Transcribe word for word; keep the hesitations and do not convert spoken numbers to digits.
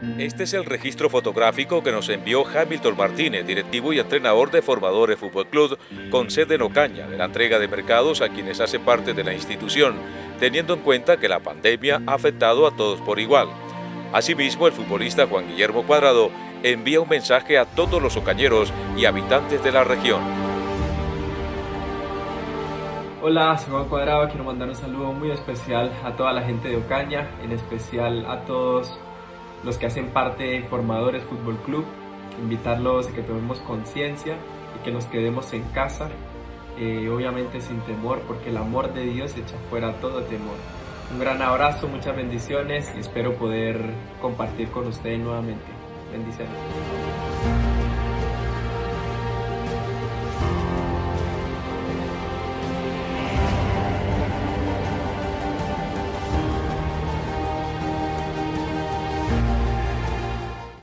Este es el registro fotográfico que nos envió Hamilton Martínez, directivo y entrenador de Formadores Fútbol Club, con sede en Ocaña, de la entrega de mercados a quienes hacen parte de la institución, teniendo en cuenta que la pandemia ha afectado a todos por igual. Asimismo, el futbolista Juan Guillermo Cuadrado envía un mensaje a todos los ocañeros y habitantes de la región. Hola, soy Juan Cuadrado, quiero mandar un saludo muy especial a toda la gente de Ocaña, en especial a todos los que hacen parte de Formadores Fútbol Club, invitarlos a que tomemos conciencia y que nos quedemos en casa, eh, obviamente sin temor, porque el amor de Dios echa fuera todo temor. Un gran abrazo, muchas bendiciones y espero poder compartir con ustedes nuevamente. Bendiciones.